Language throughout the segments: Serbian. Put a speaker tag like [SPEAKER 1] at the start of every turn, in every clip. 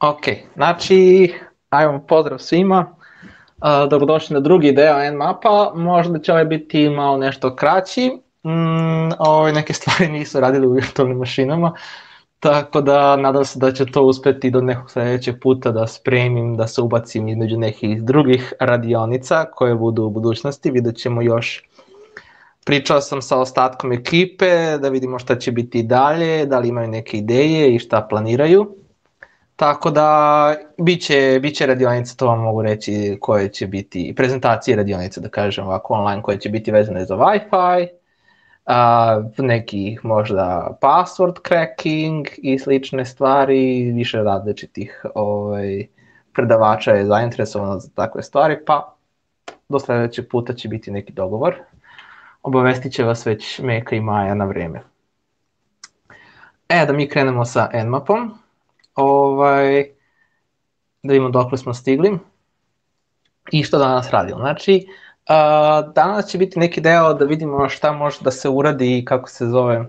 [SPEAKER 1] Ok, znači, ajmo pozdrav svima. Dobrodošli na drugi deo Nmapa. Možda će ovaj biti malo nešto kraći. Neke stvari nisu radili u virtualnim mašinama, tako da nadam se da će to uspeti do nekog sljedećeg puta da spremim, da se ubacim između nekih drugih radionica koje budu u budućnosti. Vidjet ćemo još. Pričao sam sa ostatkom ekipe da vidimo šta će biti dalje, da li imaju neke ideje i šta planiraju. Tako da, bit će radionica, to vam mogu reći, koje će biti prezentacije radionice, da kažem ovako online, koje će biti vezane za Wi-Fi, neki možda password cracking i slične stvari, više različitih predavača je zainteresovano za takve stvari, pa do sljedećeg puta će biti neki dogovor. Obavestit će vas već Meka i Maja na vreme. Da mi krenemo sa Nmapom. Da vidimo dokle smo stigli i što danas radimo. Znači, danas će biti neki deo da vidimo šta može da se uradi i kako se zove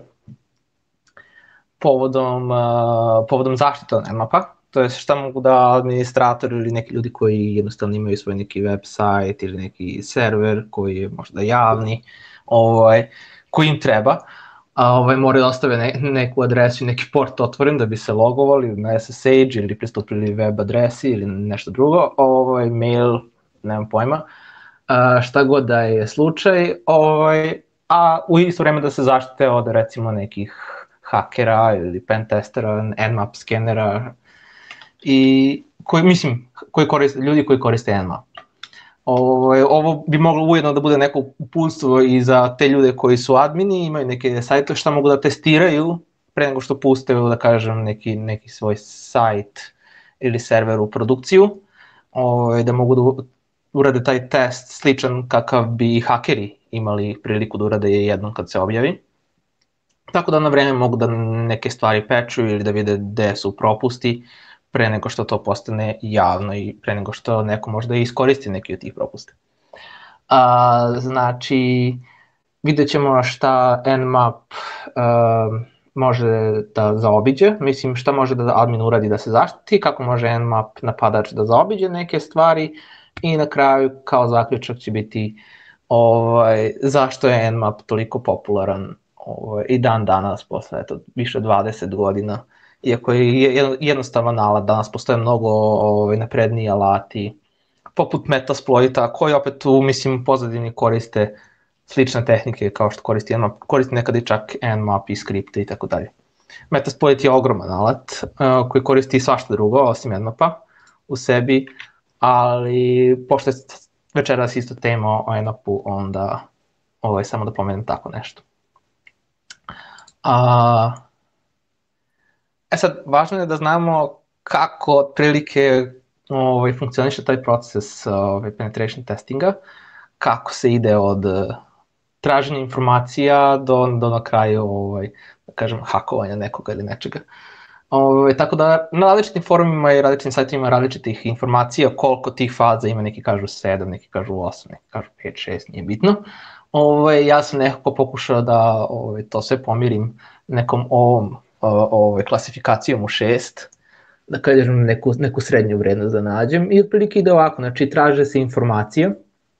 [SPEAKER 1] povodom zaštite od Nmapa. To je šta mogu da administratori ili neki ljudi koji jednostavno imaju svoj neki website ili neki server koji je možda javni, koji im treba. Moraju da ostave neku adresu i neki port otvoren da bi se logovali na SSH ili pristupili web adresi ili nešto drugo, mail, nemam pojma, šta god da je slučaj, a u isto vreme da se zaštite od recimo nekih hakera ili pentestera, Nmap skenera i ljudi koji koriste Nmap. Ovo bi moglo ujedno da bude neko uputstvo i za te ljude koji su admini, imaju neke sajte šta mogu da testiraju pre nego što puste, da kažem, neki svoj sajt ili server u produkciju, da mogu da urade taj test sličan kakav bi hakeri imali priliku da urade jednom kad se objavi. Tako da na vreme mogu da neke stvari pečuju ili da vide gde su propusti pre nego što to postane javno i pre nego što neko možda iskoristi neki od tih propusta. Znači, vidjet ćemo šta Nmap može da zaobiđe, mislim šta može da admin uradi da se zaštiti, kako može Nmap napadač da zaobiđe neke stvari i na kraju kao zaključak će biti zašto je Nmap toliko popularan i dan danas posle više od 20 godina. Iako je jednostavan alat, danas postoje mnogo napredniji alati, poput Metasploita, koji opet u pozadini koriste slične tehnike kao što koristi Nmap, koristi nekad i čak Nmap i skripte i tako dalje. Metasploit je ogroman alat koji koristi svašta drugo osim Nmapa u sebi, ali pošto je večeras isto tema o Nmapu, onda samo da pomenem tako nešto. Sad, važno je da znamo kako otprilike funkcioniše taj proces penetration testinga, kako se ide od traženja informacija do na kraju, da kažem, hakovanja nekoga ili nečega. Tako da na različitim forumima i različitim sajtima ima različitih informacija, koliko tih faza ima, neki kažu 7, neki kažu 8, neki kažu 5, 6, nije bitno. Ja sam nekako pokušao da to sve pomirim nekom ovom klasifikacijom u 6, da kažem neku srednju vrednost da nađem i otprilike ide ovako, znači traže se informacije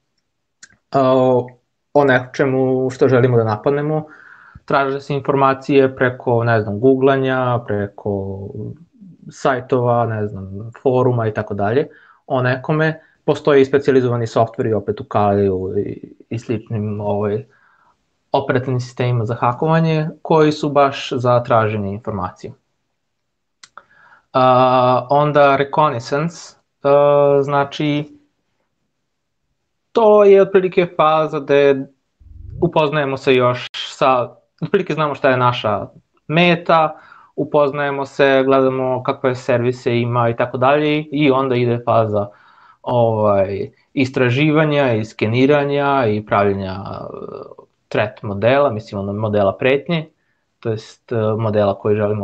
[SPEAKER 1] o nečemu što želimo da napadnemo, traže se informacije preko, googlanja, preko sajtova, foruma i tako dalje, o nekome, postoji i specijalizovani softveri opet u Kaliju i sličnim operativnim sistemima za hakovanje koji su baš za traženje informacije. Onda reconnaissance, znači to je otprilike faza gde upoznajemo se još sa, otprilike znamo šta je naša meta, upoznajemo se, gledamo kakve servise ima i tako dalje i onda ide faza istraživanja i skeniranja i pravljenja threat modela, modela pretnje, to jest modela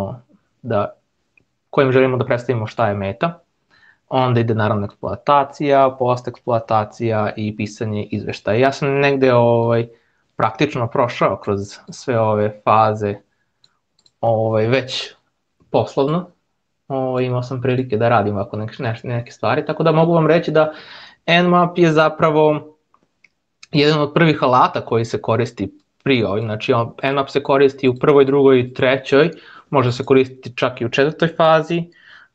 [SPEAKER 1] kojim želimo da predstavimo šta je meta. Onda ide naravno eksploatacija, post-eksploatacija i pisanje izveštaja. Ja sam negde praktično prošao kroz sve ove faze već poslovno, imao sam prilike da radim ovako neke stvari, tako da mogu vam reći da Nmap je zapravo jedan od prvih alata koji se koristi pri ovim, znači Nmap se koristi u prvoj, drugoj i trećoj, može se koristiti čak i u četvrtoj fazi,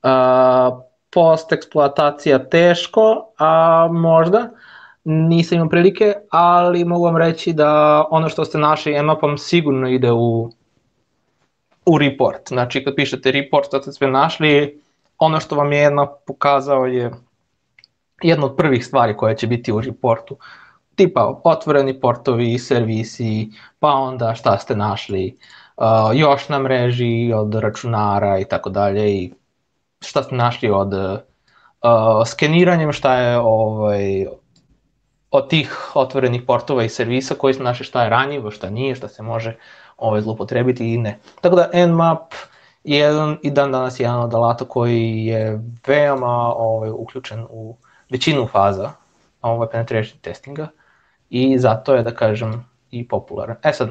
[SPEAKER 1] post-eksploatacija teško, možda, nisam imao prilike, ali mogu vam reći da ono što ste našli Nmapom sigurno ide u report. Znači kad pišete report što ste sve našli, ono što vam je Nmap pokazao je jedna od prvih stvari koja će biti u reportu. Tipa otvoreni portovi, servisi, pa onda šta ste našli još na mreži od računara i tako dalje, i šta ste našli od skeniranjem, šta je od tih otvorenih portova i servisa koji su našli, šta je ranjivo, šta nije, šta se može zloupotrebiti i ne. Tako da Nmap je i dan danas jedan od alata koji je veoma uključen u većinu faza penetration testinga i zato je, da kažem, i popularan. Sad,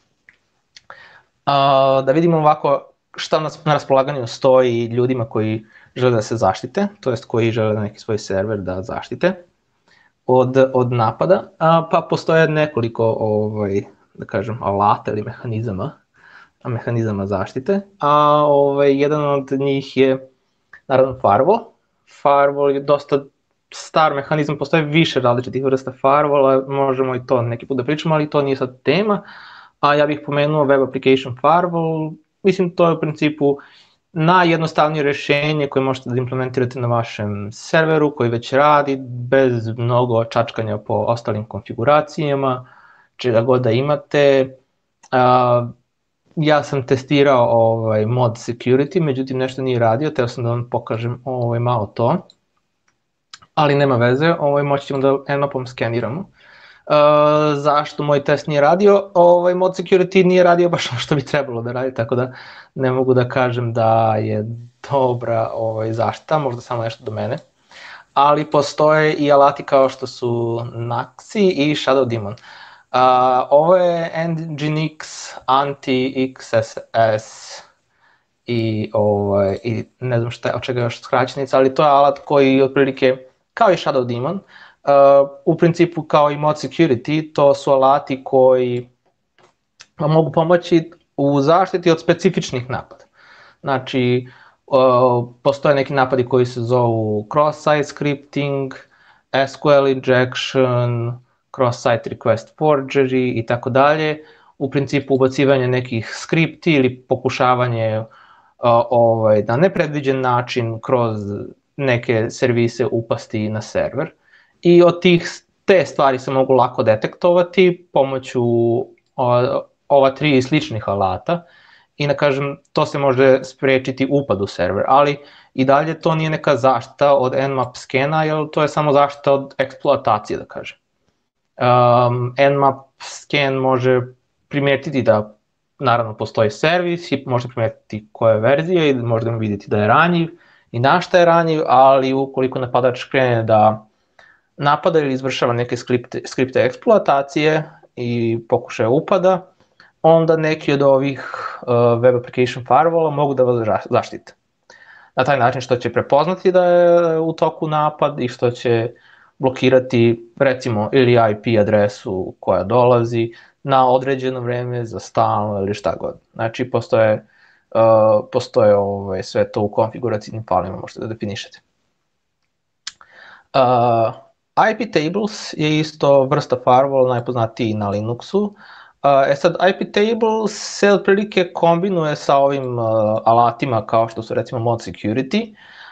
[SPEAKER 1] da vidimo ovako šta na raspolaganju stoji ljudima koji žele da se zaštite, to jest koji žele na neki svoj server da zaštite od napada, pa postoje nekoliko, da kažem, alata ili mehanizama zaštite, jedan od njih je naravno firewall. Firewall je dosta star mehanizam, postoje više različitih vrsta firewalla, možemo i to neki put da pričamo, ali to nije sad tema. Ja bih pomenuo Web Application Firewall, mislim to je u principu najjednostavnije rješenje koje možete da implementirate na vašem serveru koji već radi bez mnogo čačkanja po ostalim konfiguracijama, čega god da imate. Ja sam testirao mod security, međutim nešto nije radio, teo sam da vam pokažem malo to, ali nema veze, moći ćemo da Nmapom skeniramo. Zašto moj test nije radio? Mod security nije radio baš ono što bi trebalo da radi, tako da ne mogu da kažem da je dobra zaštita, možda samo nešto do mene. Ali postoje i alati kao što su Naxi i Shadow Demon. Ovo je Nginx Anti-XSS i ne znam od čega još skraćenica, ali to je alat koji otprilike, kao i Shadow Demon, u principu kao i mod security, to su alati koji vam mogu pomoći u zaštiti od specifičnih napada. Znači, postoje neki napadi koji se zovu cross-site scripting, SQL injection, cross-site request forgery i tako dalje. U principu ubacivanje nekih skripti ili pokušavanje na nepredviđen način kroz neke servise upasti na server. I od te stvari se mogu lako detektovati pomoću ova 3 sličnih alata i da kažem, to se može spriječiti upad u server, ali i dalje to nije neka zaštita od Nmap skena, jer to je samo zaštita od eksploatacije, da kažem. Nmap scan može primijetiti da naravno postoji servis i može primijetiti koja je verzija i možda vidjeti da je ranjiv i na šta je ranjiv, ali ukoliko napadač krene da napada ili izvršava neke skripte eksploatacije i pokušaja upada, onda neki od ovih Web Application Firewalla mogu da vas zaštite. Na taj način što će prepoznati da je u toku napad i što će blokirati recimo ili IP adresu koja dolazi na određeno vreme za stalno ili šta god. Znači postoje sve to u konfiguracijnim failima, možete da definišete. IP tables je isto vrsta firewall, najpoznatiji na Linuxu. Sad, IP tables se otprilike kombinuje sa ovim alatima kao što su recimo mod security,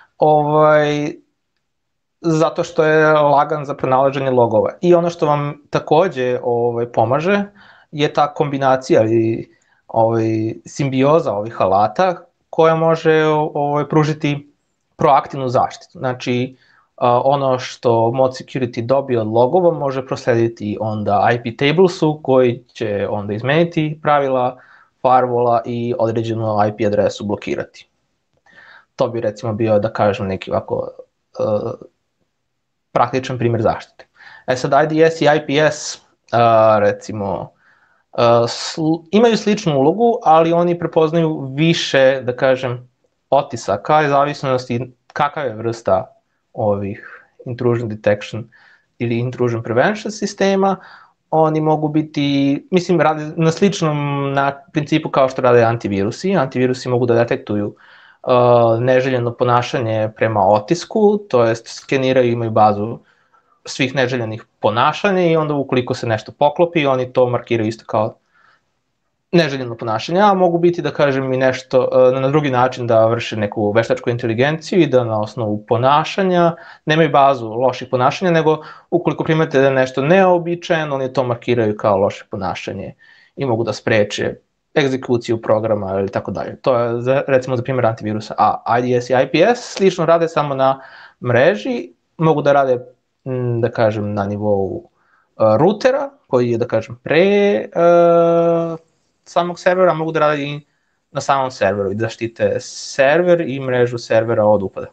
[SPEAKER 1] zato što je lagan za pronalaženje logova. I ono što vam takođe pomaže je ta kombinacija i simbioza ovih alata koja može pružiti proaktivnu zaštitu. Znači, ono što mod security dobije od logova može proslediti onda IP tablesu koji će onda izmeniti pravila firewalla i određenu IP adresu blokirati. To bi recimo bio, da kažem, neki ovako praktičan primjer zaštite. Sad IDS i IPS recimo imaju sličnu ulogu, ali oni prepoznaju više, da kažem, otisaka i zavisnosti kakav je vrsta ovih intrusion detection ili intrusion prevention sistema, oni mogu biti, mislim, rade na sličnom principu kao što rade antivirusi. Antivirusi mogu da detektuju neželjeno ponašanje prema otisku, to jest skeniraju, imaju bazu svih neželjenih ponašanja i onda ukoliko se nešto poklopi, oni to markiraju isto kao neželjeno ponašanje, a mogu biti, da kažem, i nešto na drugi način da vrše neku veštačku inteligenciju i da na osnovu ponašanja nemaju bazu loših ponašanja, nego ukoliko primete da je nešto neobičajeno, oni to markiraju kao loše ponašanje i mogu da spreče egzekuciju programa ili tako dalje. To je recimo za primjer antivirusa. A IDS i IPS slično rade samo na mreži, mogu da rade, da kažem, na nivou rutera, koji je, da kažem, pre samog servera, mogu da rade i na samom serveru i da štite server i mrežu servera od upada.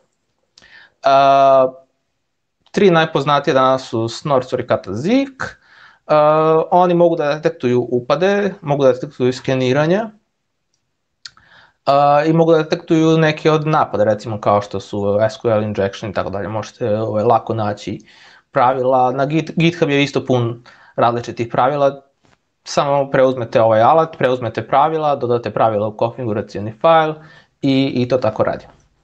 [SPEAKER 1] Tri najpoznatije danas su Snort, Suricata, Zeek. Oni mogu da detektuju upade, mogu da detektuju skeniranja i mogu da detektuju neke od napada, recimo kao što su SQL injection i tako dalje. Možete lako naći pravila. Na GitHub je isto pun različitih pravila. Samo preuzmete ovaj alat, preuzmete pravila, dodate pravila u konfiguracioni file i to tako radi.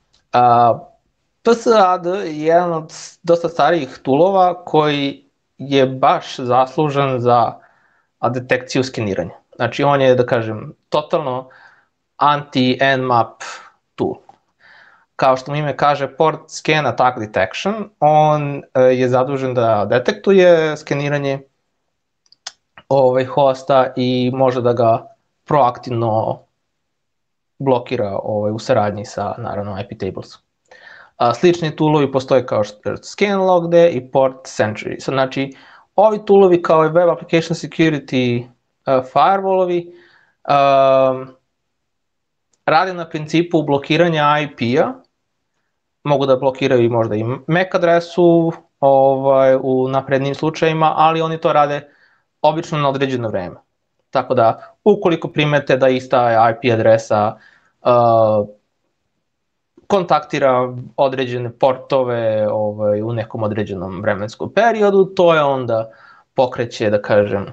[SPEAKER 1] PSAD je jedan od dosta starijih toolova koji je baš zaslužan za detekciju skeniranja. Znači on je, da kažem, totalno anti-Nmap tool. Kao što mu ime kaže, port scan attack detection, on je zadužen da detektuje skeniranje hosta i može da ga proaktivno blokira u saradnji sa, naravno, iptables. Slični toolovi postoje kao što je Scanlogd i Port Sentry. Znači, ovi toolovi kao i Web Application Security firewallovi rade na principu blokiranja IP-a, mogu da blokiraju možda i MAC adresu u naprednim slučajima, ali oni to rade obično na određeno vreme. Tako da, ukoliko primete da ista IP adresa kontaktira određene portove u nekom određenom vremenskom periodu, to je onda pokreće, da kažem,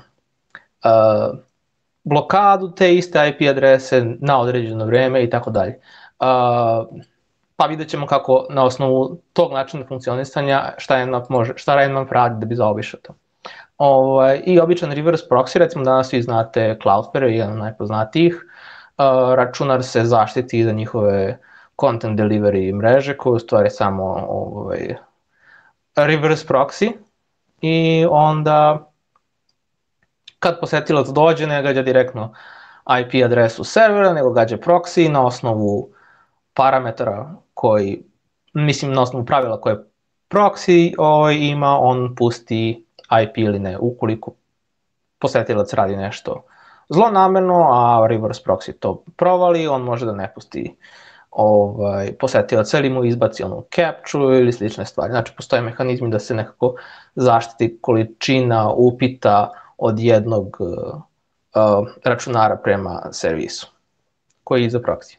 [SPEAKER 1] blokadu te iste IP adrese na određeno vreme i tako dalje. Pa vidjet ćemo kako na osnovu tog načina funkcionisanja šta Nmap radi da bi zaobišao to. I običan reverse proxy, recimo danas svi znate Cloudflare, je jedan od najpoznatijih. Računar se zaštiti za njihove content delivery mreže, koje u stvari samo reverse proxy, i onda kad posetilac dođe, ne gađa direktno IP adresu servera, nego gađa proxy na osnovu parametara koji, mislim, na osnovu pravila koje proxy ima, on pusti IP ili ne. Ukoliko posetilac radi nešto zlonamerno, a reverse proxy to provali, on može da ne pusti posetilac ili mu izbaci onu capture ili slične stvari. Znači, postoje mehanizmi da se nekako zaštiti količina upita od jednog računara prema servisu, koji je iza proxy.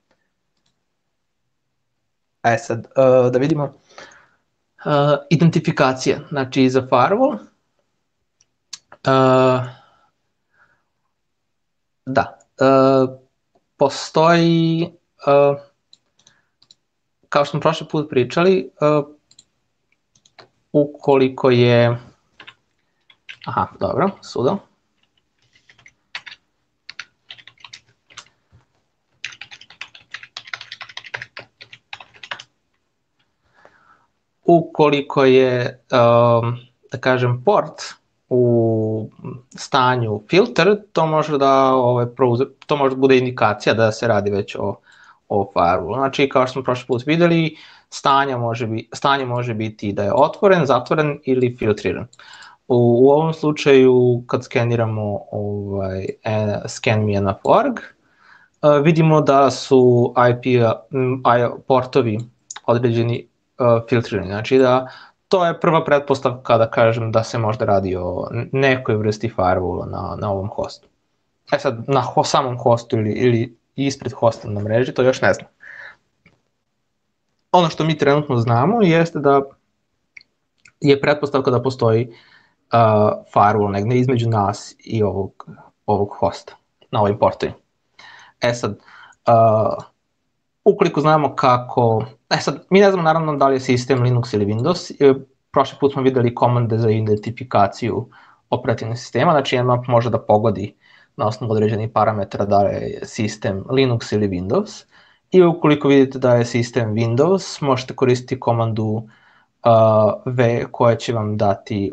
[SPEAKER 1] Sad, da vidimo identifikacija, znači za firewall. Da, postoji, kao što smo prošli put pričali, ukoliko je, dobro, sudo. Ukoliko je, da kažem, port u stanju filter, to može da bude indikacija da se radi već o firewallu. Znači, kao što smo prošli put videli, stanje može biti da je otvoren, zatvoren ili filtriran. U ovom slučaju, kad skeniramo scanme.org, vidimo da su portovi određeni filtrirani. Znači da to je prva pretpostavka da kažem da se možda radi o nekoj vrsti firewalla na ovom hostu. Sad, na samom hostu ili ispred hosta na mreži, to još ne znam. ono što mi trenutno znamo jeste da je pretpostavka da postoji firewall negde između nas i ovog hosta na ovim portovima. Sad, ukoliko znamo kako... sad, mi ne znamo naravno da li je sistem Linux ili Windows. Prošli put smo videli komande za identifikaciju operativnog sistema, znači Nmap može da pogodi na osnovu određenih parametara da je sistem Linux ili Windows. I ukoliko vidite da je sistem Windows, možete koristiti komandu V koja će vam dati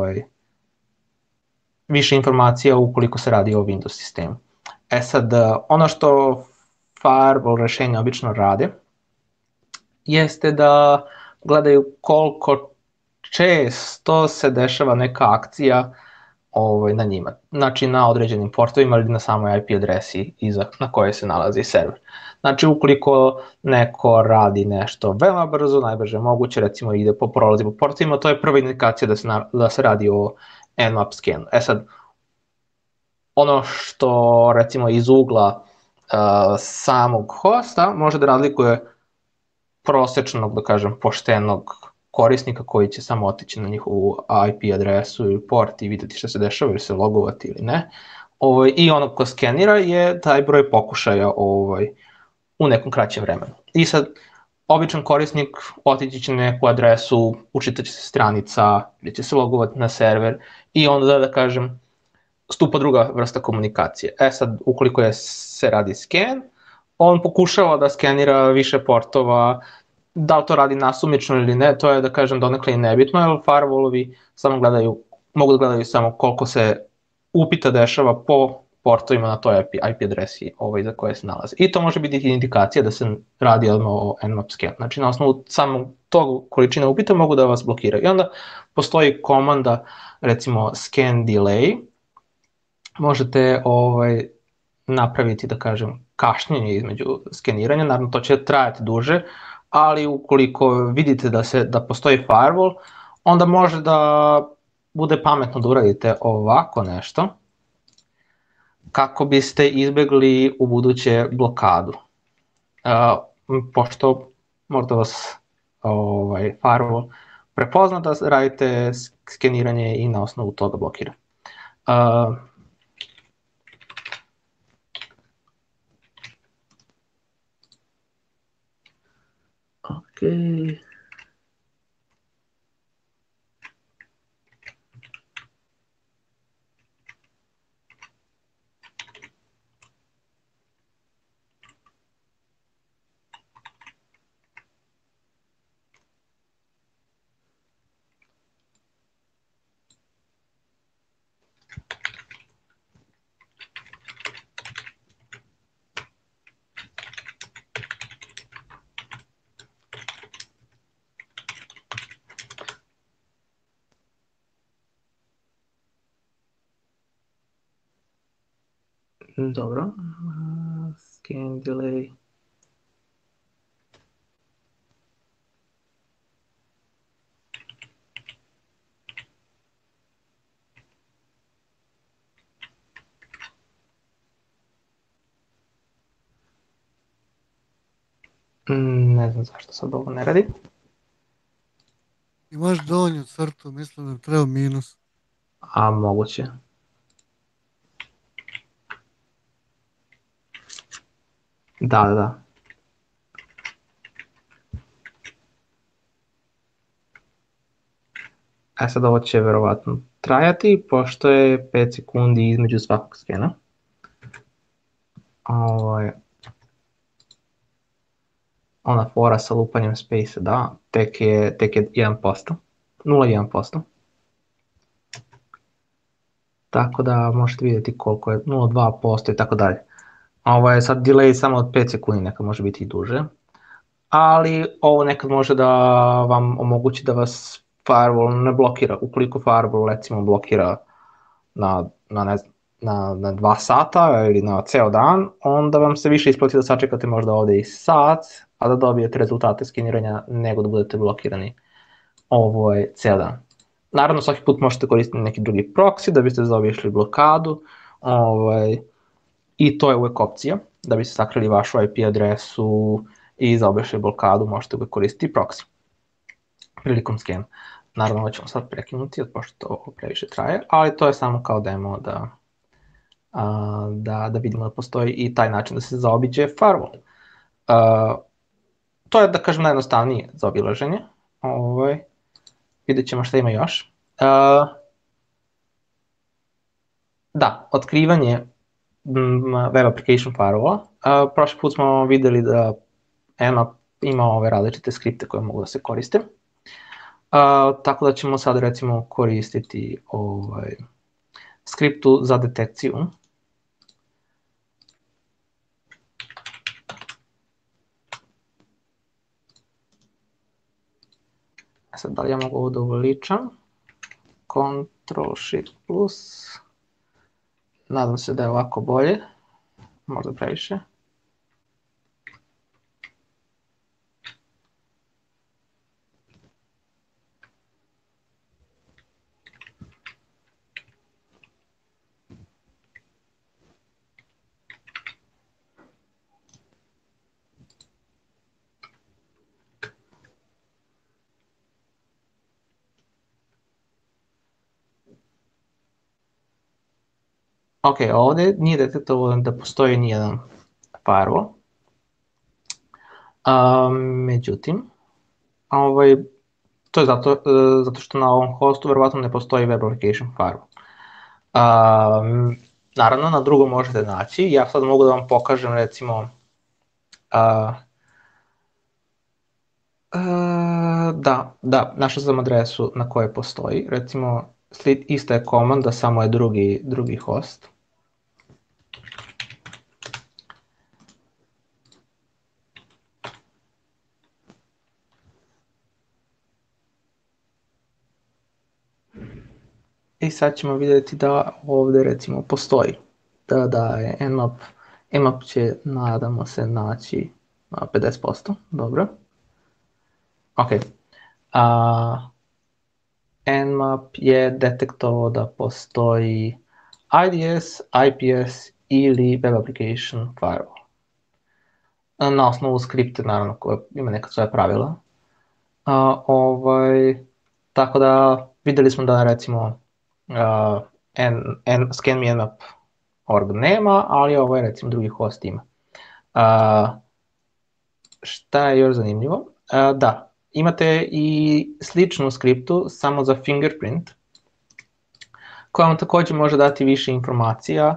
[SPEAKER 1] više informacija ukoliko se radi o Windows sistemu. Sad, ono što firewall rešenja obično rade jeste da gledaju koliko često se dešava neka akcija na njima. Znači na određenim portovima ili na samoj IP adresi na kojoj se nalazi server. Znači ukoliko neko radi nešto veoma brzo, najbrže moguće, recimo prolazi po portovima, to je prva indikacija da se radi o Nmap skanu. Sad, ono što recimo iz ugla samog hosta može da razlikuje prosečnog, da kažem, poštenog korisnika koji će samo otići na njihovu IP adresu ili port i videti šta se dešava ili se logovati ili ne. I ono ko skenira je taj broj pokušaja u nekom kraćem vremenu. I sad, običan korisnik otići će na neku adresu, učitaće se stranica, ili će se logovati na server i onda, da kažem, stupa druga vrsta komunikacije. Sad, ukoliko se radi scan, on pokušava da skenira više portova, da li to radi nasumično ili ne, to je, da kažem, donekle i nebitno, jer firewallovi samo mogu da gledaju samo koliko se upita dešava po portovima na toj IP adresi za koje se nalaze. I to može biti indikacija da se radi odmah o Nmap scan. Znači, na osnovu samog tog količine upita mogu da vas blokiraju. I onda postoji komanda, recimo, scan delay. Možete napraviti, da kažem, kašnjenje između skeniranja, naravno to će trajati duže, ali ukoliko vidite da postoji firewall, onda može da bude pametno da uradite ovako nešto, kako biste izbegli u buduće blokadu. Pošto možda vas firewall prepozna da radite skeniranje i na osnovu toga blokira. Okay. Dobro, scan delay. Ne znam zašto sad ovo ne radi.
[SPEAKER 2] Imaš donju crtu, mislim da bi trebao minus.
[SPEAKER 1] A moguće. Da. Sad ovo će verovatno trajati, pošto je 5 sekundi između svakog skena. Ona fora sa lupanjem space, da, tek je 1%, 0,1%. Tako da možete vidjeti koliko je, 0,2% i tako dalje. Ovo je sad delay samo od 5 sekundi, nekad može biti i duže. Ali ovo nekad može da vam omogući da vas firewall ne blokira. Ukoliko firewall recimo blokira na 2 sata ili na ceo dan, onda vam se više isplati da sačekate možda ovde i sat, a da dobijete rezultate skeniranja nego da budete blokirani ceo dan. Naravno, svaki put možete koristiti neki drugi proxy da biste zaobišli blokadu i to je uvek opcija da biste sakrili vašu IP adresu i zaobišli blokadu možete ga koristiti proxy prilikom skena. Naravno, ovo ćemo sad prekinuti, pošto ovo previše traje, ali to je samo kao demo da vidimo da postoji i taj način da se zaobiđe firewall. To je, da kažem, najjednostavnije za obilaženje. Vidjet ćemo šta ima još. Da, otkrivanje web application firewalla. Prošli put smo videli da Nmap ima ove različite skripte koje mogu da se koriste. Tako da ćemo sad recimo koristiti skriptu za detekciju. Sad, da li ja mogu ovo da uveličam? Ctrl+Shift+. Nadam se da je ovako bolje. Možda previše. Ok, ovde nije detektovano da postoji nijedan firewall. Međutim, to je zato što na ovom hostu verovatno ne postoji web application firewall. Naravno, na drugom možete naći. Ja sad mogu da vam pokažem recimo da, našao sam adresu na kojoj postoji. Recimo, ista je komanda, samo je drugi host. I sad ćemo vidjeti da ovde recimo postoji. Da je Nmap će, nadamo se, naći 50%, dobro. Ok. Nmap je detektovao da postoji IDS, IPS ili Web Application Firewall. Na osnovu skripte, naravno, koja ima neka svoja pravila. Tako da videli smo da recimo scan me Nmap org nema, ali ovo je recimo drugi host ima. Šta je još zanimljivo? Da, imate i sličnu skriptu samo za fingerprint, koja vam takođe može dati više informacija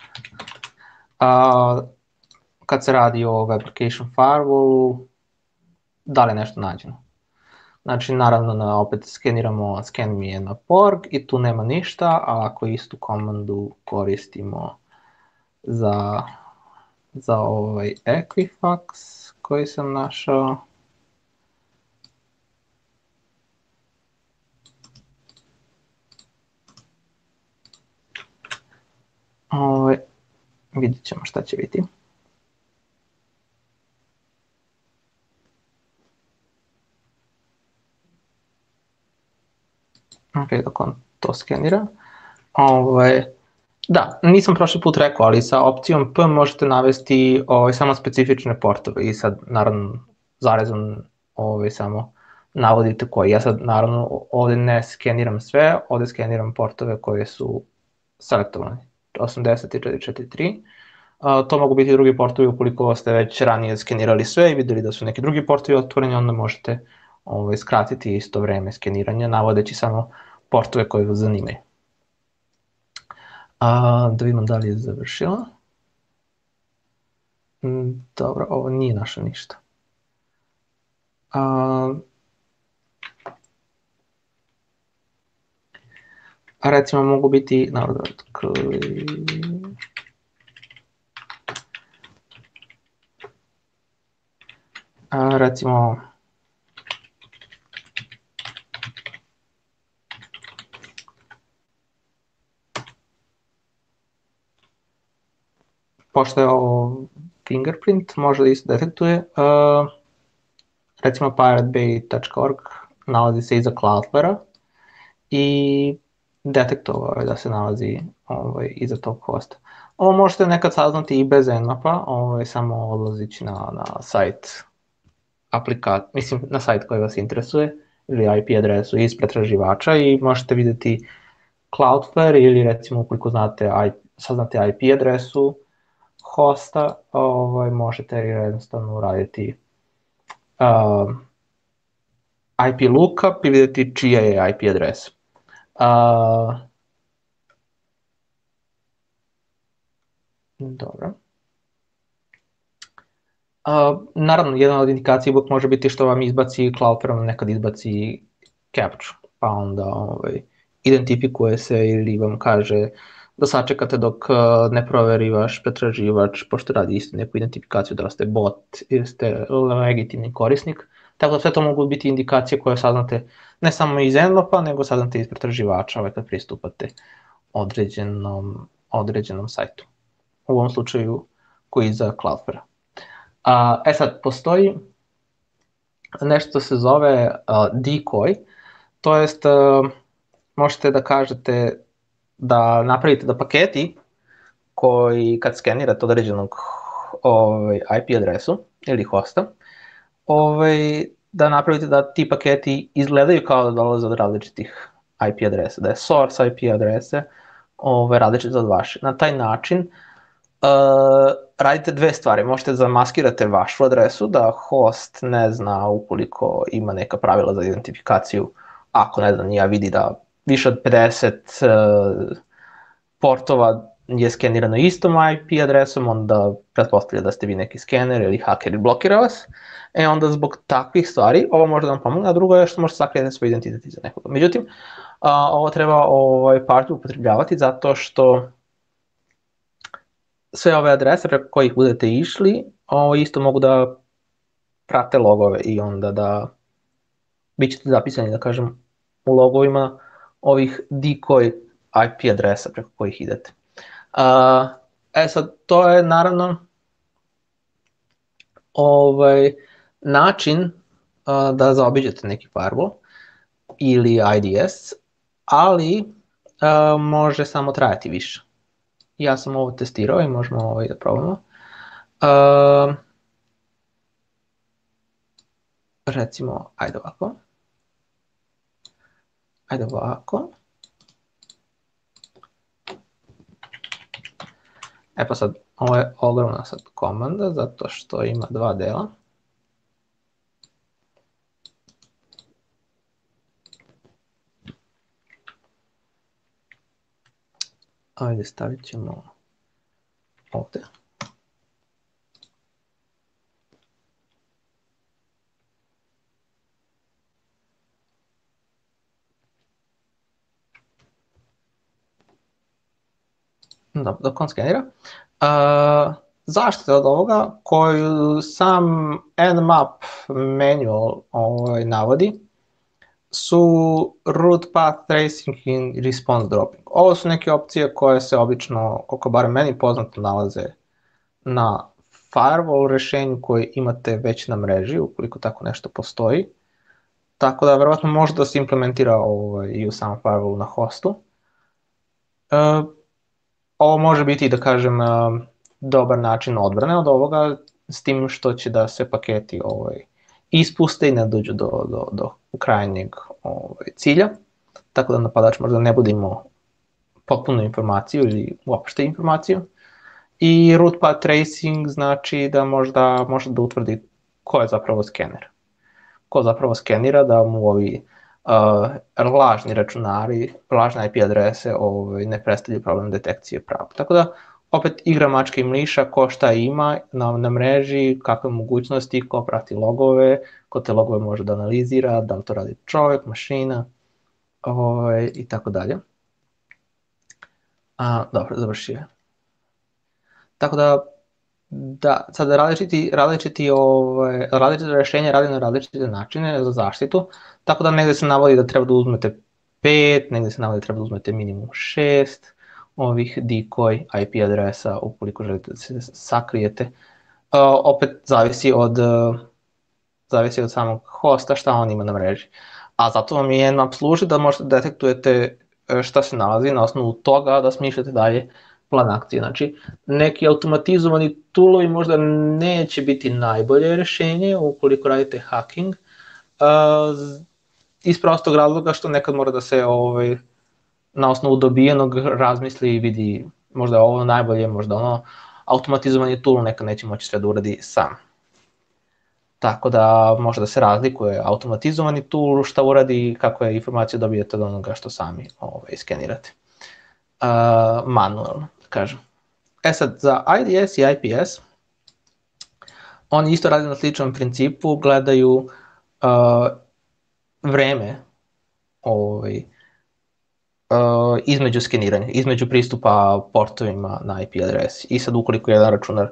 [SPEAKER 1] kad se radi o web application firewallu, da li je nešto nađeno. Znači, naravno, opet skeniramo scan me Nmap org i tu nema ništa, a ako istu komandu koristimo za Equifax koji sam našao, vidjet ćemo šta će biti. Ok, dok on to skenira. Da, nisam prošli put rekao, ali sa opcijom P možete navesti samo specifične portove i sad naravno zarezom samo navodite koji. Ja sad naravno ovde ne skeniram sve, ovde skeniram portove koje su selektovani. 80 i 443. To mogu biti drugi portovi ukoliko ste već ranije skenirali sve i videli da su neki drugi portovi otvoreni, onda možete skratiti isto vreme skeniranja navodeći samo portove koje vas zanimaju. Da vidimo da li je završila. Dobro, ovo nije našlo ništa. Recimo mogu biti, recimo pošto je ovo fingerprint, može da isto detektuje. Recimo piratebay.org nalazi se iza Cloudflare-a i detektovao je da se nalazi iza tog hosta. Ovo možete nekad saznati i bez Nmapa, samo odlazići na sajt mislim na sajt koji vas interesuje ili IP adresu iz pretraživača i možete vidjeti Cloudflare ili recimo ukoliko saznate IP adresu hosta, možete jednostavno uraditi IP lookup i vidjeti čija je IP adresa. Dobro. Naravno, jedna od indikacija uvijek može biti što vam izbaci Cloudflare, vam nekad izbaci captcha, pa onda identifikuje se ili vam kaže da sačekate dok ne proveri vaš pretraživač, pošto radi isto neku identifikaciju da li ste bot ili ste legitimni korisnik. Tako da sve to mogu biti indikacije koje saznate ne samo iz Envelope-a, nego saznate iz pretraživača kad pristupate određenom sajtu. U ovom slučaju koji za Cloudflare. Sad, postoji nešto se zove decoy, to jest možete da kažete da napravite da paketi koji kad skenirate određenog IP adresu ili hosta, da napravite da ti paketi izgledaju kao da dolaze od različitih IP adresa, da je source IP adrese različite od vaše. Na taj način radite dve stvari. Možete zamaskirate vašu adresu, da host ne zna ukoliko ima neka pravila za identifikaciju, ako ne znam, ja vidi da više od 50 portova je skenirano istom IP adresom, onda pretpostavlja da ste vi neki skener ili haker i blokira vas. Onda zbog takvih stvari, ovo može da vam pomogne, a drugo je što možete sakrijeti svoj identitet iza nekoga. Međutim, ovo treba pažljivo upotrebljavati zato što sve ove adrese preko kojih budete išli, isto mogu da prate logove i onda da bit ćete zapisani, da kažem, u logovima ovih decoy IP adresa preko kojih idete. Sad, to je naravno način da zaobiđete neki firewall ili IDS, ali može samo trajati više. Ja sam ovo testirao i možemo da probamo. Recimo, ajde ovako. Pa sad, ovo je ogromna sad komanda, zato što ima dva dela. Ajde, stavit ćemo ovde. Dobro, dok on skenira. Zaštita od ovoga koju sam Nmap manual navodi su root path tracing i response dropping. Ovo su neke opcije koje se obično, koliko bar meni poznato, nalaze na firewall rešenju koje imate već na mreži, ukoliko tako nešto postoji. Tako da verovatno može da se implementira i u samom firewallu na hostu. Ovo može biti, da kažem, dobar način odbrane od ovoga, s tim što će da se paketi ispuste i ne dođu do krajnjeg cilja, tako da napadač možda ne bude imao potpunu informaciju ili uopšte informaciju. I root path tracing znači da možda može da utvrdi ko je zapravo skener. Ko zapravo skenira, da mu ovi lažni računari, lažne IP adrese ne predstavljaju problem detekcije pravo. Tako da, opet igra mačka i mliša, ko šta ima na mreži, kakve mogućnosti, ko prati logove, ko te logove može da analizira, da li to radi čovjek, mašina i tako dalje. Dobro, završio je. Tako da, sad različite rešenja radi na različite načine za zaštitu, tako da negde se navodi da treba da uzmete 5, negde se navodi da treba da uzmete minimum 6 ovih decoy IP adresa ukoliko želite da se sakrijete. Opet zavisi od samog hosta šta on ima na mreži. A zato vam i Nmap služi da možete detektujete šta se nalazi na osnovu toga da smišljate dalje plan akcije. Znači, neki automatizovani toolovi možda neće biti najbolje rešenje ukoliko radite hacking, iz prostog razloga što nekad mora da se na osnovu dobijenog razmisli i vidi možda ovo najbolje, možda ono, automatizovani tool nekad neće moći sve da uradi sam. Tako da može da se razlikuje automatizovani tool šta uradi i kako je informacija dobijete od onoga što sami skenirate. Manualno, kažem. Sad, za IDS i IPS, oni isto rade na sličnom principu, gledaju vreme između skeniranja, između pristupa portovima na IP adresi. I sad ukoliko je jedan računar,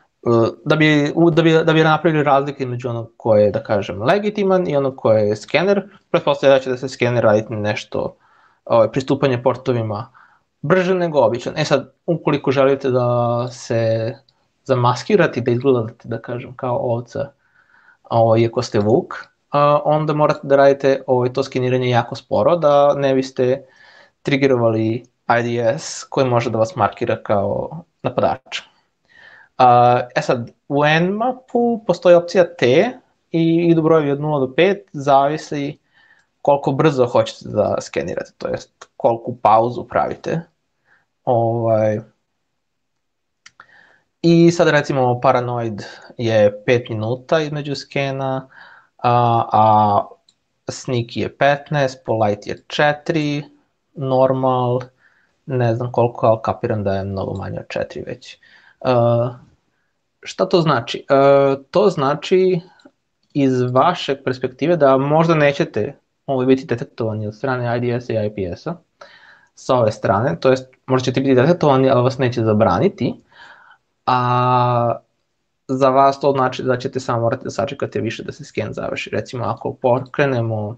[SPEAKER 1] da bi napravili razlike između onog koje je, da kažem, legitiman i onog koje je skener, pretpostavlja da će da se skener raditi nešto, pristupanje portovima brže nego običan. Sad, ukoliko želite da se zamaskirate, da izgledate, da kažem, kao ovca, iako ste vuk, onda morate da radite to skeniranje jako sporo, da ne biste triggerovali IDS koji može da vas markira kao napadač. Sad, u Nmapu postoji opcija T i idu brojevi od 0 do 5, zavisi koliko brzo hoćete da skenirate, to jest koliku pauzu pravite. I sad recimo Paranoid je 5 minuta između skena, a Sneaky je 15, Polite je 4, Normal, ne znam koliko, ali kapiram da je mnogo manje od 4 već. Šta to znači? To znači iz vaše perspektive da možda nećete biti detektovani od strane IDS-a i IPS-a sa ove strane, to jest možda ćete biti detektovani, ali vas neće zabraniti, a za vas to znači da ćete samo morati da sačekate više da se sken završi. Recimo ako pokrenemo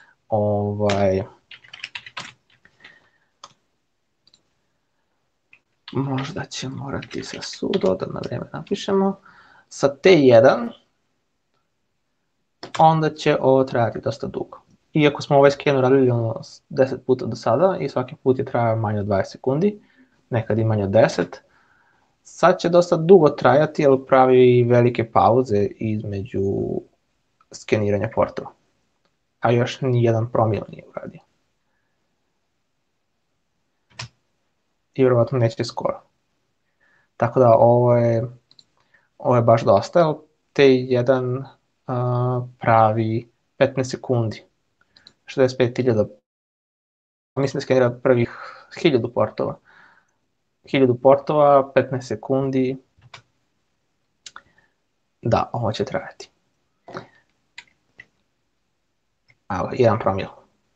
[SPEAKER 1] možda će morati sa sudo da na vreme napišemo, sa T1, onda će ovo trajati dosta dugo. Iako smo ovaj sken uradili 10 puta do sada i svaki put je trajao manje od 20 sekundi, nekad i manje od 10, sad će dosta dugo trajati, jer pravi velike pauze između skeniranja portova. A još nijedan promil nije uradio. I vjerovatno neće skoro. Tako da ovo je baš dosta, T1 pravi 15 sekundi, 65.000, mislim da skenira prvih 1000 portova. 1000 portova, 15 sekundi, da, ovo će trajati. Evo, 1 promil.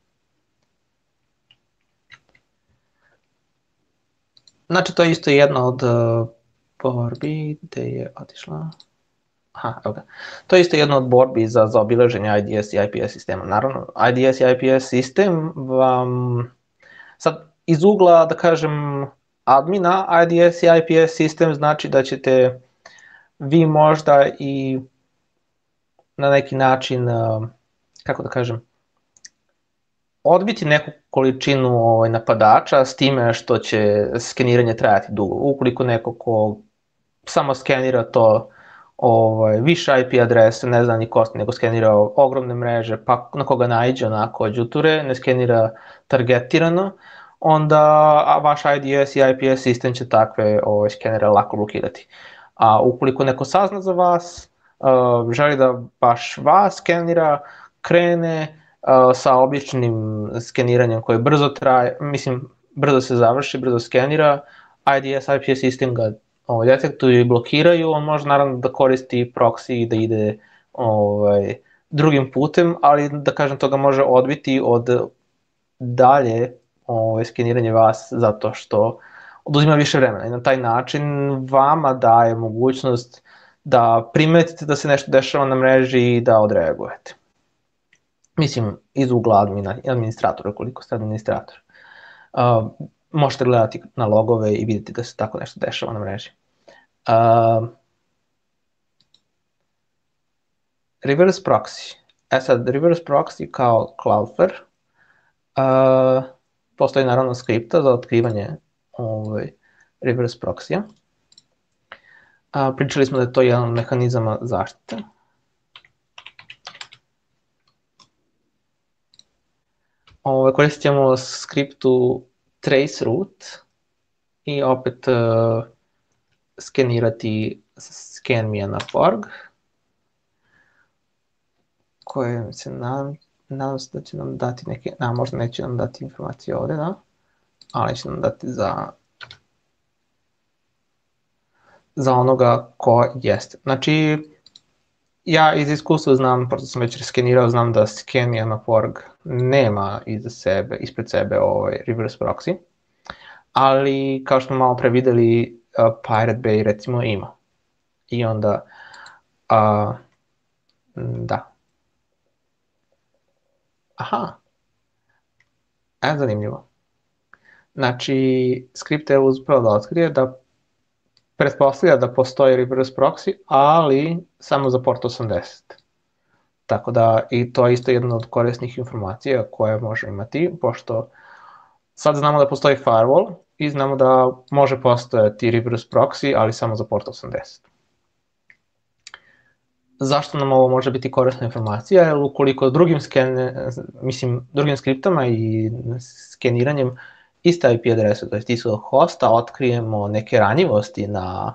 [SPEAKER 1] Znači, to je isto jedna od borbi, gde je otišla? Aha, evo ga. To je isto jedna od borbi za obilaženje IDS i IPS sistema. Naravno, IDS i IPS sistem vam, sad iz ugla, da kažem, admina, IDS i IPS sistem znači da ćete vi možda i na neki način, kako da kažem, odbiti neku količinu napadača s time što će skeniranje trajati dugo. Ukoliko neko ko samo skenira to više IP adrese, ne zna ni kosti, nego skenira ogromne mreže, pa na koga najđe onako đuture, ne skenira targetirano, onda vaš IDS i IPS sistem će takve skenere lako blokirati. A ukoliko neko sazna za vas, želi da baš vas skenira, krene sa običnim skeniranjem koje brzo traje, mislim, brzo se završi, brzo skenira, IDS, IPS sistem ga detektuju i blokiraju, on može naravno da koristi proxy i da ide drugim putem, ali da kažem to ga može odbiti od dalje skeniranje vas zato što oduzima više vremena i na taj način vama daje mogućnost da primetite da se nešto dešava na mreži i da odreagujete. Mislim, iz ugla administratora, koliko ste administrator. Možete gledati na logove i vidjeti da se tako nešto dešava na mreži. Reverse proxy. Sad, reverse proxy kao Cloudflare, postoji naravno skripta za otkrivanje reverse proxy-a. Pričali smo da je to jedan od mehanizama zaštite. Koristit ćemo skriptu traceroute i opet skenirati scan.me.org koje se nadam se da će nam dati neke, možda neće nam dati informacije ovde, da, ali će nam dati za onoga ko jeste. Znači, ja iz iskustva znam, pošto sam već skenirao, znam da scan.me.org nema ispred sebe reverse proxy, ali kao što smo malo pre videli, Pirate Bay recimo ima. I onda, da. Aha, zanimljivo. Znači, skript je uspeo da otkrije da pretpostavlja da postoji reverse proxy, ali samo za port 80. Tako da, i to je isto jedna od korisnih informacija koje može imati, pošto sad znamo da postoji firewall i znamo da može postojati reverse proxy, ali samo za port 80. Zašto nam ovo može biti korisna informacija? Jer ukoliko drugim skriptama i skeniranjem iste IP adrese, to je istog hosta, otkrijemo neke ranjivosti na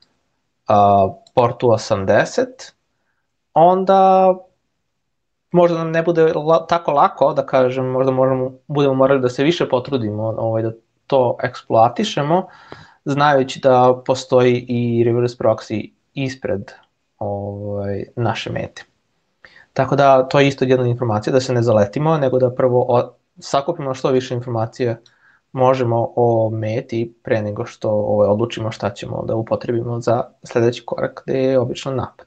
[SPEAKER 1] portu 80, onda možda nam ne bude tako lako, da kažem, možda budemo morali da se više potrudimo da to eksploatišemo, znajući da postoji i reverse proxy ispred naše mete. Tako da to je isto jedna informacija, da se ne zaletimo, nego da prvo sakupimo što više informacija možemo o meti pre nego što odlučimo šta ćemo da upotrebimo za sledeći korak, gde je obično napad.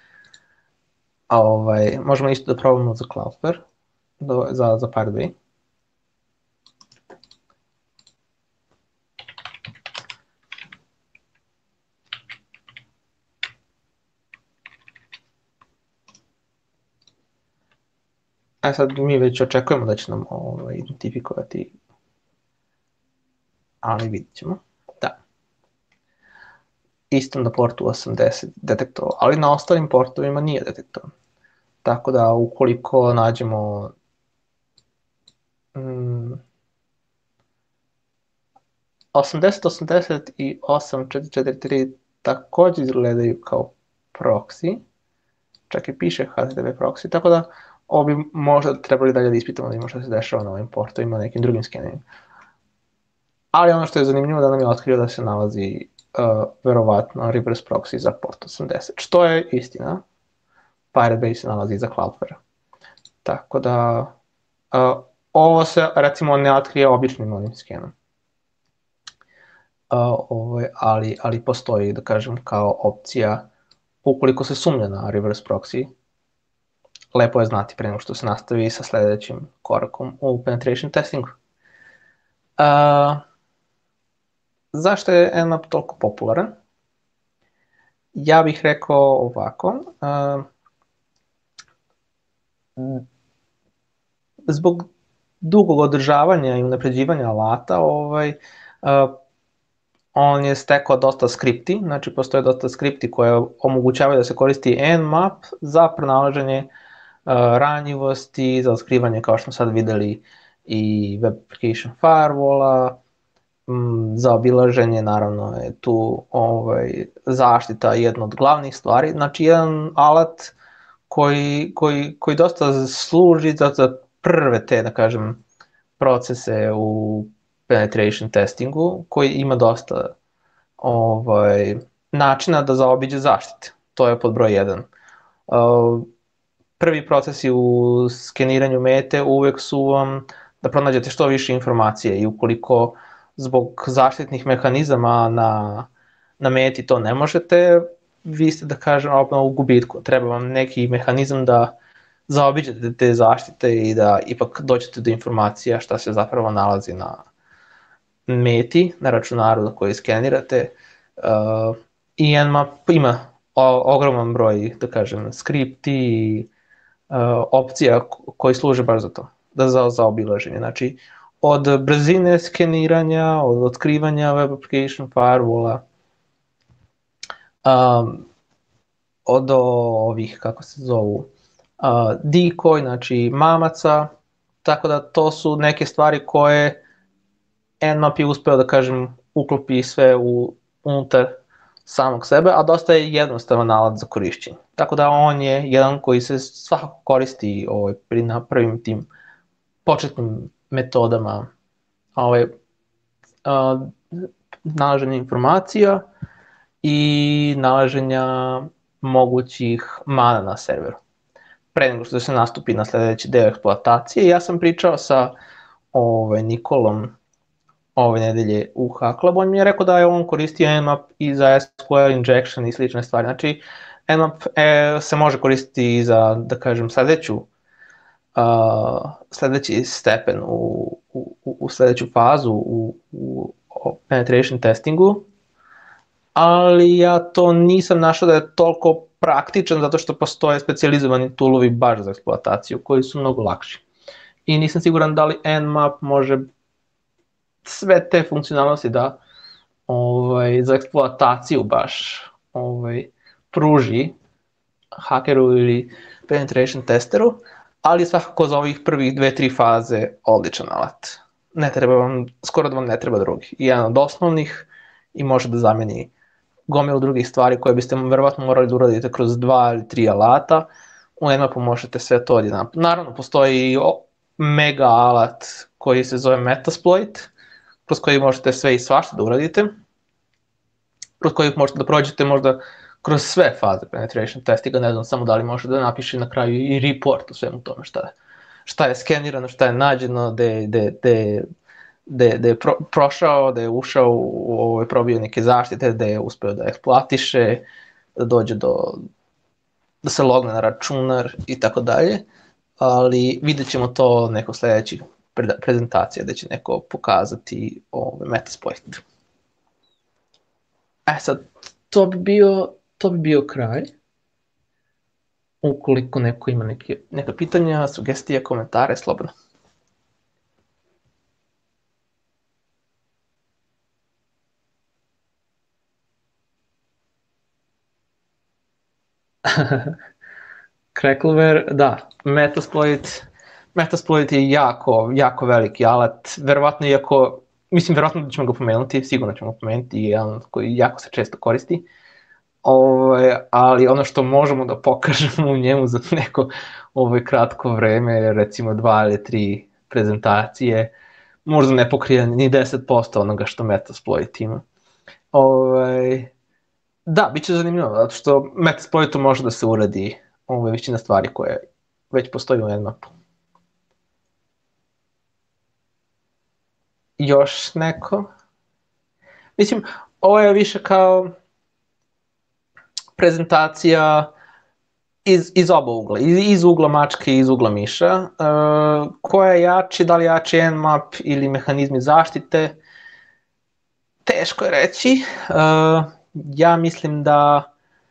[SPEAKER 1] Možemo isto da probamo za Cloudflare, za Pirate Bay. Sad mi već očekujemo da će nam identifikovati, ali vidit ćemo. Da. Isto na portu 80 detektovao, ali na ostalim portovima nije detektovan. Tako da ukoliko nađemo 8080 i 8443 takođe izgledaju kao proxy, čak i piše HTTP proxy, tako da ovo bi možda trebali dalje da ispitamo da imamo šta se dešava na ovim portovima, nekim drugim skenerima. Ali ono što je zanimljivo da nam je otkrio da se nalazi verovatno reverse proxy za port 80, što je istina. Pirate Bay se nalazi iza Cloudflare. Tako da, ovo se recimo ne otkrije običnim onim skenom. Ali postoji, da kažem, kao opcija ukoliko se sumnja na reverse proxy. Lepo je znati pre nego što se nastavi sa sledećim korakom u penetration testingu. Zašto je Nmap toliko popularan? Ja bih rekao ovako. Zbog dugog održavanja i unapređivanja alata, on je stekao dosta skripti, znači postoje dosta skripti koje omogućavaju da se koristi Nmap za pronalaženje ranjivosti, za otkrivanje, kao što smo sad videli, i web application firewalla, za obilaženje, naravno je tu zaštita jedna od glavnih stvari, znači jedan alat koji dosta služi za prve te, da kažem, procese u penetration testingu, koji ima dosta načina da zaobiđe zaštite. To je pod broj 1. Prvi procesi u skeniranju mete uvek su vam da pronađete što više informacije i ukoliko zbog zaštitnih mehanizama na meti to ne možete, vi ste, da kažem, u gubitku. Treba vam neki mehanizam da zaobiđete te zaštite i da ipak dođete do informacija šta se zapravo nalazi na meti, na računaru na koji skenirate. I Nmap ima ogroman broj, da kažem, skripti i opcija koji služe baš za to, za obilaženje. Znači, od brzine skeniranja, od otkrivanja web application firewalla, od ovih, kako se zovu, decoy, znači mamaca, tako da to su neke stvari koje Nmap je uspeo da kažem uklopi sve unutar samog sebe, a dosta je jednostavan alat za korišćenje. Tako da on je jedan koji se svakako koristi pri prvim tim početnim metodama nalaženja informacija i nalaženja mogućih mana na serveru. Pre nego što se nastupi na sledeći deo eksploatacije, ja sam pričao sa Nikolom ove nedelje u Hacklabu, on mi je rekao da je on koristio Nmap i za SQL injection i slične stvari. Znači, Nmap se može koristiti i za, da kažem, sledeći stepen u sledeću fazu u penetration testingu, ali ja to nisam našao da je toliko praktičan zato što postoje specijalizovani toolovi baš za eksploataciju koji su mnogo lakši. I nisam siguran da li Nmap može sve te funkcionalnosti da za eksploataciju baš pruži hakeru ili penetration testeru, ali svakako za ovih prvih 2-3 faze odličan alat. Ne treba vam, skoro da vam ne treba drugi. Jedan od osnovnih i može da zameni gomilu drugih stvari koje biste verovatno morali da uradite kroz 2 ili 3 alata. U Nmapu možete sve to odjedan. Naravno, postoji i mega alat koji se zove Metasploit, kroz koji možete sve i svašta da uradite, kroz koji možete da prođete možda kroz sve faze penetration testinga, ne znam samo da li može da napiše na kraju i report o svemu tome šta je skenirano, šta je nađeno, da je prošao, da je ušao, probio neke zaštite, da je uspeo da eksploatiše, da dođe da se logne na računar i tako dalje, ali vidjet ćemo to neko sledećih prezentacija da će neko pokazati Metasploit. Sad, to bi bio kraj. Ukoliko neko ima neka pitanja, sugestije, komentare, slobodno. Crackleware, da, Metasploit je jako veliki alat, verovatno da ćemo ga pomenuti, sigurno ćemo ga pomenuti, je jedan koji jako se često koristi, ali ono što možemo da pokažemo u njemu za neko kratko vreme, recimo 2 ili 3 prezentacije, možda ne pokrije ni 10% onoga što Metasploit ima. Da, bit će zanimljivo, zato što Metasploitom može da se uradi većina stvari koje već postoji u Nmapu. Još neko? Mislim, ovo je više kao prezentacija iz oba ugla, iz ugla mačke i iz ugla miša. Ko je jači, da li jači Nmap ili mehanizmi zaštite? Teško je reći. Ja mislim da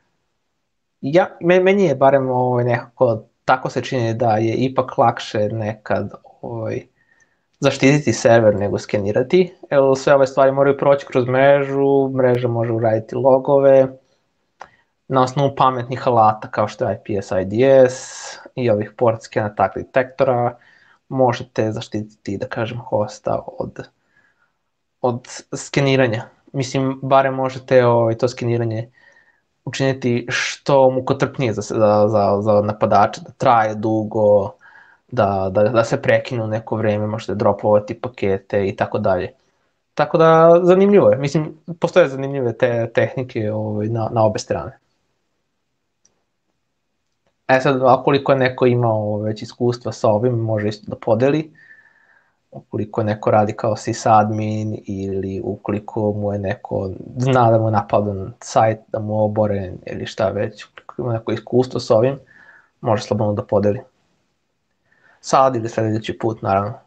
[SPEAKER 1] meni je barem nekako tako se čini da je ipak lakše nekad zaštititi server nego skenirati, jer sve ove stvari moraju proći kroz mrežu, mreža može uraditi logove, na osnovu pametnih alata kao što je IPS IDS i ovih port scan attack detektora možete zaštititi, da kažem, hosta od skeniranja. Mislim, barem možete to skeniranje učiniti što mukotrpnije za napadača, da traje dugo, da se prekinu neko vreme, možete dropovati pakete i tako dalje. Tako da, zanimljivo je. Mislim, postoje zanimljive te tehnike na obe strane. Sad, ukoliko je neko imao već iskustva sa ovim, može isto da podeli. Ukoliko neko radi kao sysadmin ili ukoliko mu je neko zna da mu je napadan sajt, da mu je oboren ili šta već, ukoliko ima neko iskustvo sa ovim, može slobodno da podeli. Sad ili sledeći put, naravno.